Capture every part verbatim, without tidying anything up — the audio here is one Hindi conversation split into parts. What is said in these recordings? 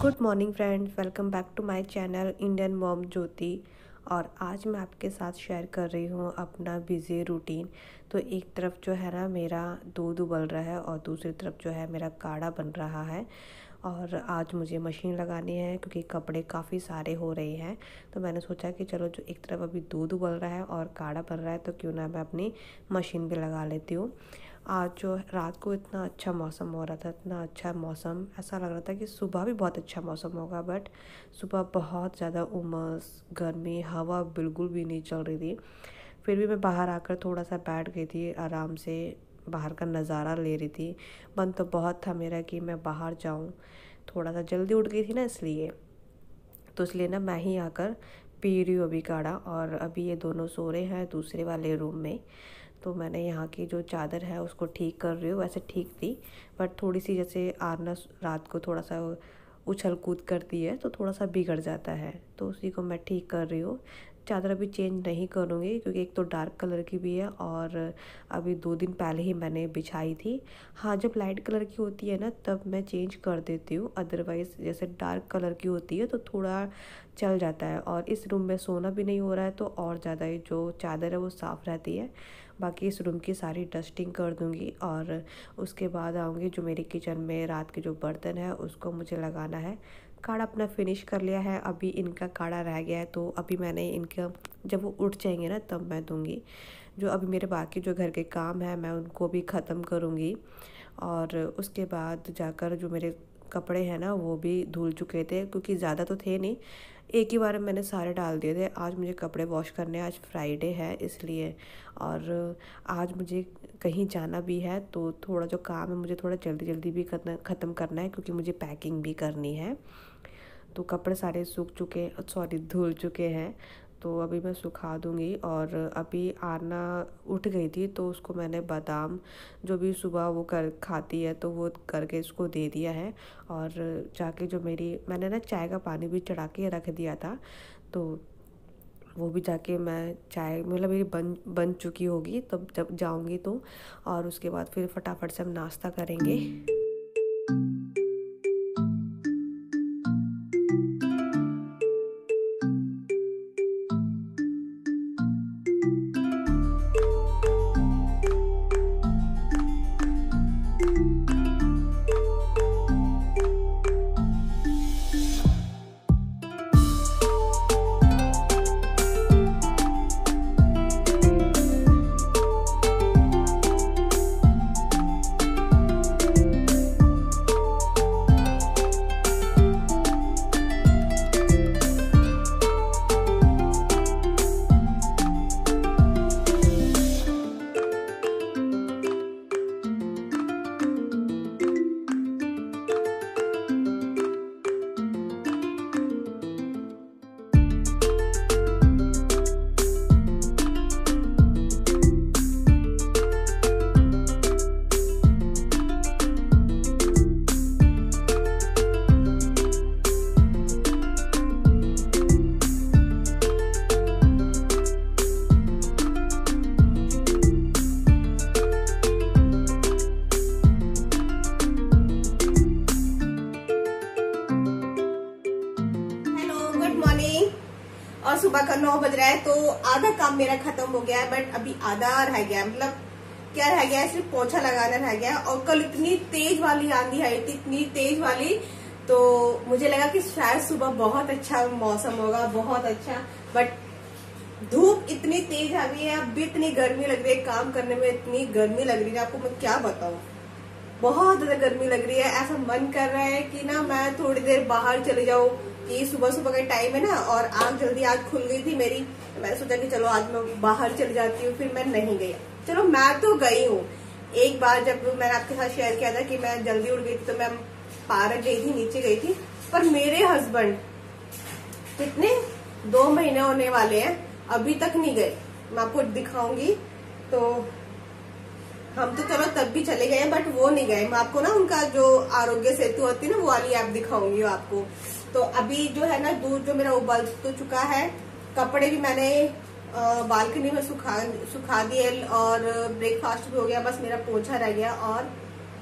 Good morning friends, welcome back to my channel Indian mom Jyoti. और आज मैं आपके साथ शेयर कर रही हूँ अपना बिज़ी रूटीन। तो एक तरफ जो है ना मेरा दूध उबल रहा है और दूसरी तरफ जो है मेरा काढ़ा बन रहा है। और आज मुझे मशीन लगानी है क्योंकि कपड़े काफ़ी सारे हो रहे हैं। तो मैंने सोचा कि चलो जो एक तरफ अभी दूध उबल रहा है और काढ़ा बन रहा है तो क्यों ना मैं अपनी मशीन भी लगा लेती हूँ। आज जो रात को इतना अच्छा मौसम हो रहा था, इतना अच्छा मौसम, ऐसा लग रहा था कि सुबह भी बहुत अच्छा मौसम होगा, बट सुबह बहुत ज़्यादा उमस, गर्मी, हवा बिल्कुल भी नहीं चल रही थी। फिर भी मैं बाहर आकर थोड़ा सा बैठ गई थी, आराम से बाहर का नज़ारा ले रही थी। मन तो बहुत था मेरा कि मैं बाहर जाऊं, थोड़ा सा जल्दी उठ गई थी ना, इसलिए तो इसलिए ना मैं ही आकर पी रही हूँ अभी काढ़ा। और अभी ये दोनों सो रहे हैं दूसरे वाले रूम में। तो मैंने यहाँ की जो चादर है उसको ठीक कर रही हूँ। वैसे ठीक थी बट थोड़ी सी जैसे आरना रात को थोड़ा सा उछल कूद करती है तो थोड़ा सा बिगड़ जाता है, तो उसी को मैं ठीक कर रही हूँ। चादर अभी चेंज नहीं करूँगी क्योंकि एक तो डार्क कलर की भी है और अभी दो दिन पहले ही मैंने बिछाई थी। हाँ, जब लाइट कलर की होती है ना तब मैं चेंज कर देती हूँ, अदरवाइज़ जैसे डार्क कलर की होती है तो थोड़ा चल जाता है। और इस रूम में सोना भी नहीं हो रहा है तो और ज़्यादा ही जो चादर है वो साफ़ रहती है। बाकी इस रूम की सारी डस्टिंग कर दूंगी और उसके बाद आऊँगी जो मेरे किचन में रात के जो बर्तन है उसको मुझे लगाना है। काढ़ा अपना फिनिश कर लिया है, अभी इनका काढ़ा रह गया है तो अभी मैंने इनका जब वो उठ जाएंगे ना तब मैं दूंगी। जो अभी मेरे बाकी जो घर के काम है मैं उनको भी ख़त्म करूँगी। और उसके बाद जाकर जो मेरे कपड़े हैं ना वो भी धुल चुके थे क्योंकि ज़्यादा तो थे नहीं, एक ही बार में मैंने सारे डाल दिए थे। आज मुझे कपड़े वॉश करने, आज फ्राइडे है इसलिए, और आज मुझे कहीं जाना भी है तो थोड़ा जो काम है मुझे थोड़ा जल्दी जल्दी भी ख़त्म करना है क्योंकि मुझे पैकिंग भी करनी है। तो कपड़े सारे सूख चुके सॉरी धुल चुके हैं तो अभी मैं सुखा दूंगी। और अभी आरना उठ गई थी तो उसको मैंने बादाम जो भी सुबह वो कर खाती है तो वो करके इसको दे दिया है। और जाके जो मेरी मैंने ना चाय का पानी भी चढ़ा के रख दिया था तो वो भी जाके मैं चाय मतलब मेरी बन बन चुकी होगी तब जब जाऊंगी तो। और उसके बाद फिर फटाफट से हम नाश्ता करेंगे। और सुबह का नौ बज रहा है तो आधा काम मेरा खत्म हो गया है, बट अभी आधा रह गया है। मतलब क्या रह गया है, सिर्फ पोछा लगाना रह गया। और कल इतनी तेज वाली आंधी आई थी, इतनी तेज वाली, तो मुझे लगा कि शायद सुबह बहुत अच्छा मौसम होगा, बहुत अच्छा, बट धूप इतनी तेज आ गई है। अब भी इतनी गर्मी लग रही है, काम करने में इतनी गर्मी लग रही है, आपको मैं क्या बताऊं, बहुत ज्यादा गर्मी लग रही है। ऐसा मन कर रहा है कि ना मैं थोड़ी देर बाहर चले जाऊं, कि सुबह सुबह का टाइम है ना और आग जल्दी आज खुल गई थी मेरी। मैंने सोचा कि चलो आज मैं बाहर चली जाती हूँ, फिर मैं नहीं गई। चलो मैं तो गई हूँ एक बार, जब मैंने आपके साथ शेयर किया था कि मैं जल्दी उठ गई थी तो मैं पार्क गई थी, नीचे गई थी। पर मेरे हस्बैंड कितने दो महीने होने वाले हैं अभी तक नहीं गए। मैं आपको दिखाऊंगी। तो हम तो चलो तब भी चले गए बट वो नहीं गए। मैं आपको ना उनका जो आरोग्य सेतु होती है ना वो वाली ऐप दिखाऊंगी आपको। तो अभी जो है ना दूध जो मेरा उबल तो चुका है, कपड़े भी मैंने बालकनी में सुखा सुखा दिए और ब्रेकफास्ट भी हो गया, बस मेरा पोछा रह गया और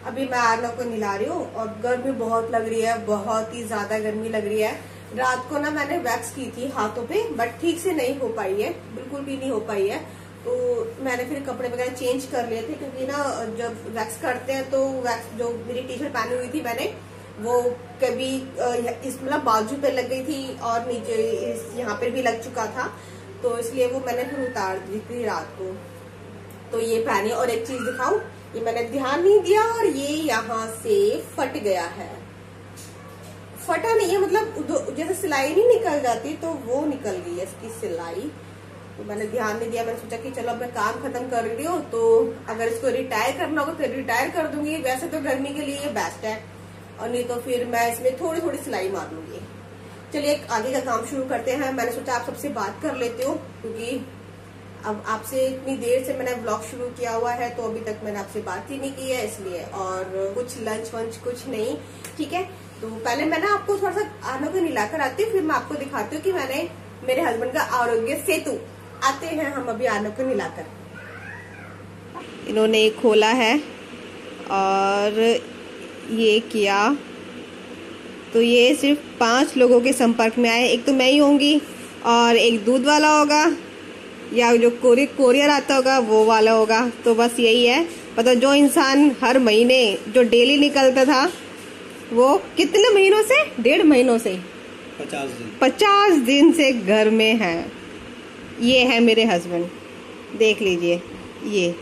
अभी मैं आर्नव को नहला रही हूँ और गर्मी बहुत लग रही है, बहुत ही ज्यादा गर्मी लग रही है। रात को ना मैंने वैक्स की थी हाथों पे, बट ठीक से नहीं हो पाई है, बिल्कुल भी नहीं हो पाई है। तो मैंने फिर कपड़े वगैरह चेंज कर लिए थे, क्योंकि ना जब वैक्स करते हैं तो वैक्स जो मेरी टी शर्ट पहनी हुई थी मैंने, वो कभी इस मतलब बाजू पे लग गई थी और नीचे इस यहाँ पे भी लग चुका था, तो इसलिए वो मैंने फिर उतार दी थी रात को। तो ये पहनी, और एक चीज दिखाऊं, ये मैंने ध्यान नहीं दिया और ये यहाँ से फट गया है। फटा नहीं है, मतलब जैसे सिलाई नहीं निकल जाती तो वो निकल गई है इसकी सिलाई। तो मैंने ध्यान नहीं दिया, मैंने सोचा कि चलो अब मैं काम खत्म कर रही हूँ, तो अगर इसको रिटायर करना होगा तो रिटायर कर दूंगी। वैसे तो गर्मी के लिए ये बेस्ट है, और नहीं तो फिर मैं इसमें थोड़ी थोड़ी सिलाई मार लूंगी। चलिए आगे का काम शुरू करते हैं। मैंने सोचा आप सबसे बात कर लेती हूँ, क्योंकि अब आपसे इतनी देर से मैंने ब्लॉग शुरू किया हुआ है तो अभी तक मैंने आपसे बात ही नहीं की है, इसलिए। और कुछ लंच वंच कुछ नहीं, ठीक है। तो पहले मैं ना आपको थोड़ा सा आर्नव को नहलाकर आती हूँ, फिर मैं आपको दिखाती हूँ कि मैंने मेरे हस्बैंड का आरोग्य सेतु। आते हैं हम अभी आर्नव को नहलाकर। इन्होंने खोला है और ये किया, तो ये सिर्फ पांच लोगों के संपर्क में आए। एक तो मैं ही होंगी और एक दूध वाला होगा, या जो कोरी कोरियर आता होगा वो वाला होगा। तो बस यही है, मतलब जो इंसान हर महीने जो डेली निकलता था वो कितने महीनों से, डेढ़ महीनों से पचास दिन पचास दिन से घर में है। ये है मेरे हस्बैंड, देख लीजिए ये।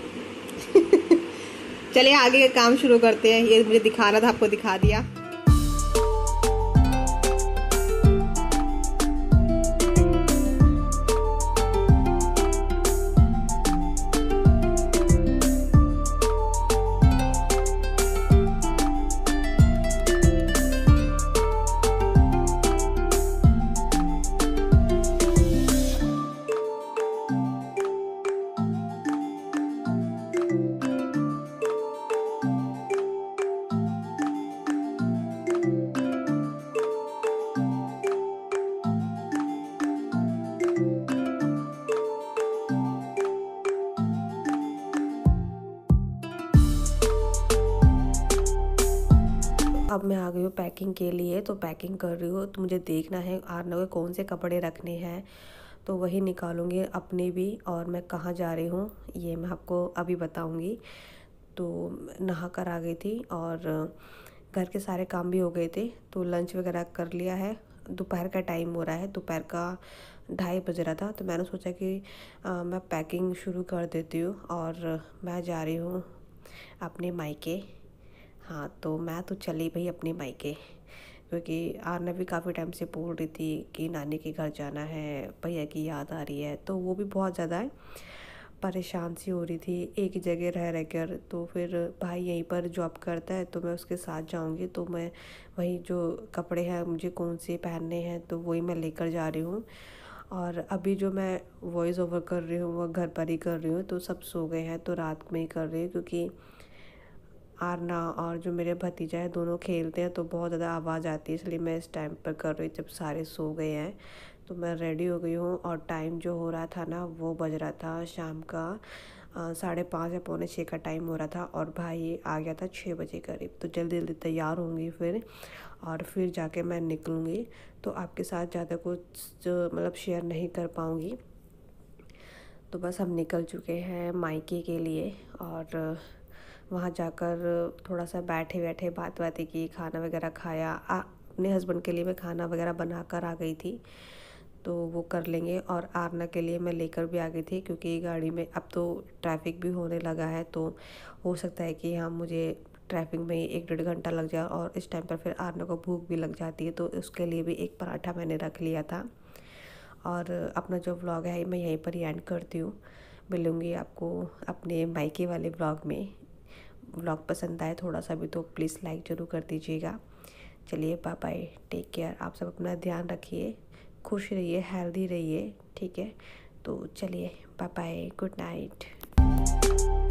चलिए आगे का काम शुरू करते हैं। ये मुझे दिखाना था, आपको दिखा दिया। अब मैं आ गई हूँ पैकिंग के लिए, तो पैकिंग कर रही हूँ। तो मुझे देखना है आर्नव के कौन से कपड़े रखने हैं, तो वही निकालूंगी अपने भी। और मैं कहाँ जा रही हूँ ये मैं आपको अभी बताऊंगी। तो नहा कर आ गई थी और घर के सारे काम भी हो गए थे, तो लंच वगैरह कर लिया है। दोपहर का टाइम हो रहा है, दोपहर का ढाई बज रहा था, तो मैंने सोचा कि आ, मैं पैकिंग शुरू कर देती हूँ। और मैं जा रही हूँ अपने मायके। हाँ, तो मैं तो चली भाई अपने मायके, क्योंकि आर्नव भी काफ़ी टाइम से बोल रही थी कि नानी के घर जाना है, भैया की याद आ रही है। तो वो भी बहुत ज़्यादा परेशान सी हो रही थी एक जगह रह रह कर। तो फिर भाई यहीं पर जॉब करता है, तो मैं उसके साथ जाऊंगी। तो मैं वही जो कपड़े हैं मुझे कौन से पहनने हैं, तो वही मैं लेकर जा रही हूँ। और अभी जो मैं वॉइस ओवर कर रही हूँ वो घर पर ही कर रही हूँ, तो सब सो गए हैं, तो रात में ही कर रही हूँ। क्योंकि आरना और जो मेरे भतीजा है दोनों खेलते हैं, तो बहुत ज़्यादा आवाज़ आती है, इसलिए मैं इस टाइम पर कर रही हूँ जब सारे सो गए हैं। तो मैं रेडी हो गई हूँ और टाइम जो हो रहा था ना वो बज रहा था शाम का साढ़े पाँच या पौने छः का टाइम हो रहा था, और भाई आ गया था छः बजे करीब। तो जल्दी जल्दी तैयार होंगी फिर, और फिर जाके मैं निकलूँगी। तो आपके साथ ज़्यादा कुछ मतलब शेयर नहीं कर पाऊँगी। तो बस हम निकल चुके हैं मायके के लिए, और वहाँ जाकर थोड़ा सा बैठे बैठे बात बातें की, खाना वगैरह खाया। आ, अपने हस्बैंड के लिए मैं खाना वगैरह बना कर आ गई थी, तो वो कर लेंगे। और आरना के लिए मैं लेकर भी आ गई थी, क्योंकि गाड़ी में अब तो ट्रैफिक भी होने लगा है, तो हो सकता है कि हाँ मुझे ट्रैफिक में एक डेढ़ घंटा लग जाए, और इस टाइम पर फिर आरना को भूख भी लग जाती है। तो उसके लिए भी एक पराठा मैंने रख लिया था। और अपना जो व्लॉग है मैं यहीं पर ही एंड करती हूँ। मिलूँगी आपको अपने मायके वाले व्लॉग में। व्लॉग पसंद आए थोड़ा सा भी तो प्लीज़ लाइक ज़रूर कर दीजिएगा। चलिए बाय बाय, टेक केयर। आप सब अपना ध्यान रखिए, खुश रहिए, हेल्दी रहिए, ठीक है। तो चलिए बाय बाय, गुड नाइट।